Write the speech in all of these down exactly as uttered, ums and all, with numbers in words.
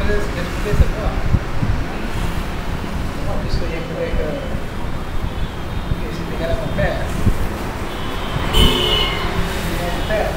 pouvez se voir. Moi, puisque il y a que c'est égal à mon père. Mon père.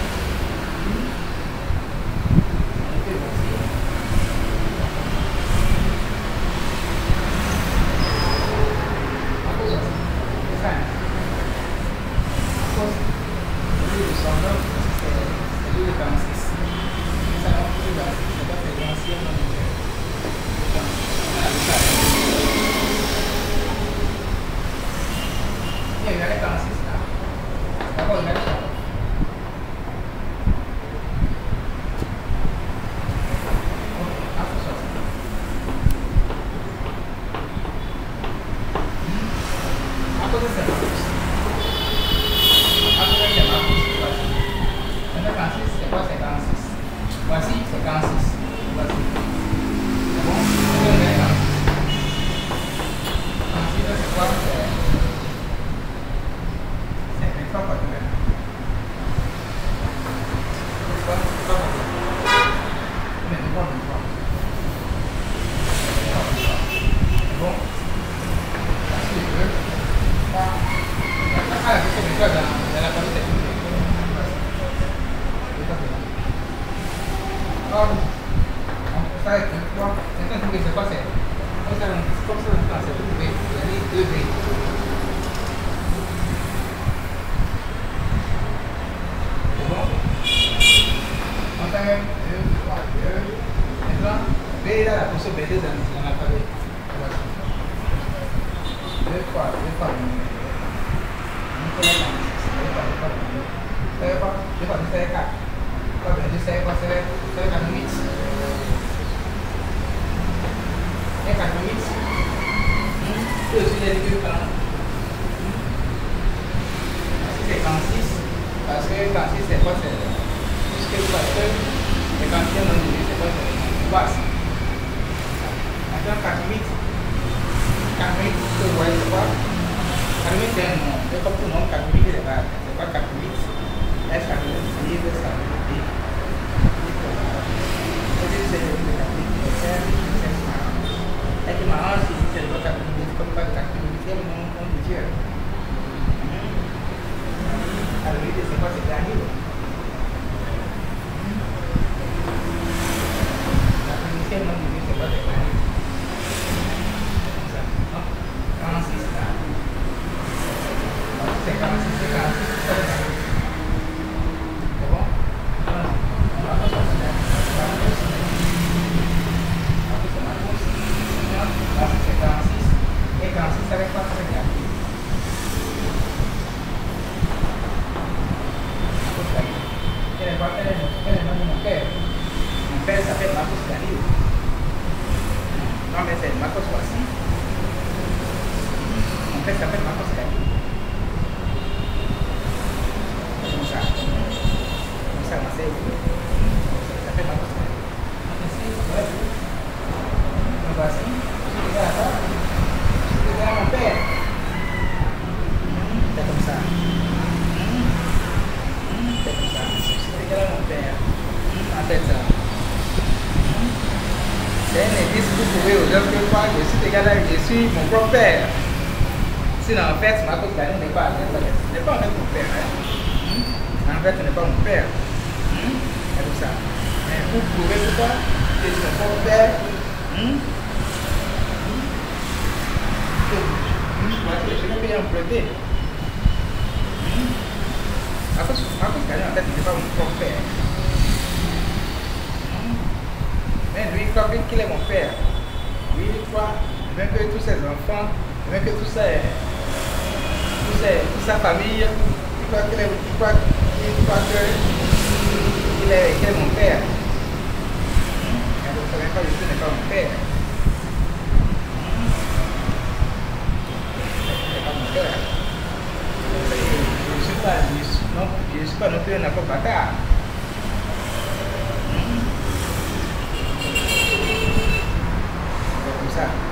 Mon propre père. Sinon, en fait, ma cause n'est pas, n'est pas en fait mon père. Hein? En fait, ce n'est pas mon père. Hum? C'est comme ça. Mais vous pouvez pourquoi que c'est mon propre père. Hum? Je vais payer un prêté. Ma cause, ma cause, en fait, ce n'est pas mon propre père. Mais lui, il croit qu'il est mon père. Lui, il croit. Même que tous ses enfants, même que tout ça, tout ça, toute sa famille, il croit qu'il est, il croit, il croit que il est, il est mon père. Mais vous ne savez pas, Jésus n'est pas mon père. Il n'est pas mon père. Je ne suis pas, non, je ne suis pas non plus un enfant bâtard. C'est comme ça.